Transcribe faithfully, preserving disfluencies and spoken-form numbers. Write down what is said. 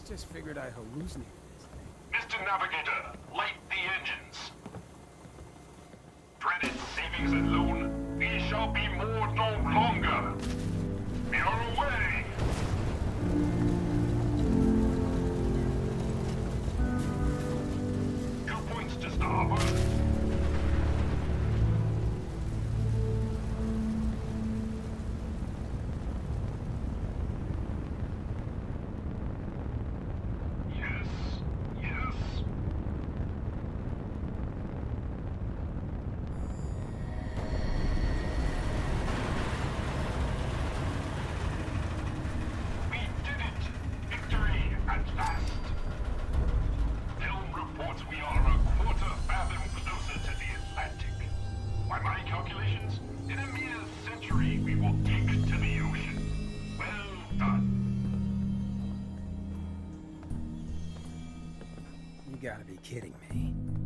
just figured I hallucinated this thing. Mister Navigator, light the engines. Dreaded savings and loan, we shall be moored no longer. We are away. Two points to starboard. You gotta be kidding me.